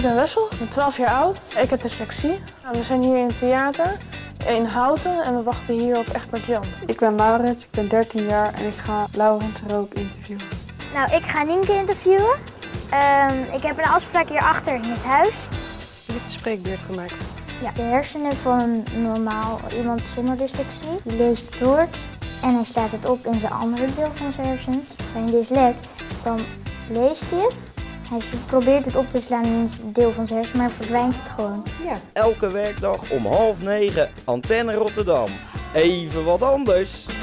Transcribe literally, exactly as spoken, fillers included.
ben Wessel, ik ben twaalf jaar oud. Ik heb dyslexie. We zijn hier in het theater in Houten en we wachten hier op Egbert Jan. Ik ben Maurits, ik ben dertien jaar en ik ga Laurens Rook interviewen. Nou, ik ga Nienke interviewen. Um, ik heb een afspraak hierachter in het huis. Je hebt een spreekbeurt gemaakt. Ja, de hersenen van een normaal iemand zonder dyslexie. Die leest het woord en hij slaat het op in zijn andere deel van zijn hersens. Bij een dyslect, dan leest hij het. Hij probeert het op te slaan in een deel van zijn hersenen, maar verdwijnt het gewoon. Ja. Elke werkdag om half negen, Antenne Rotterdam. Even wat anders.